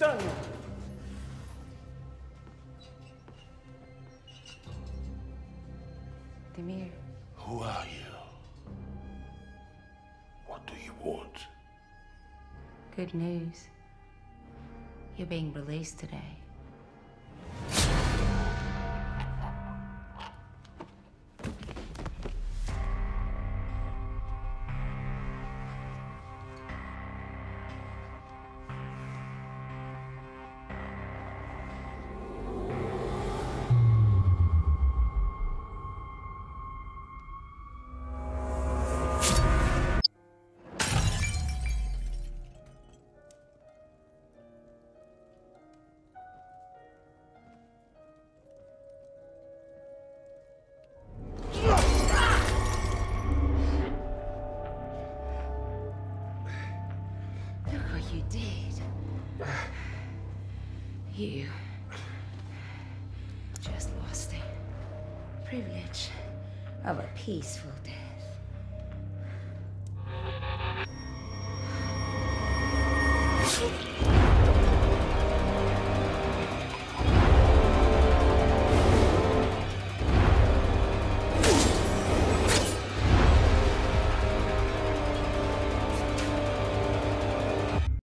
done. Demir. Who are you? What do you want? Good news. You're being released today. Look what you did. You just lost the privilege of a peaceful death.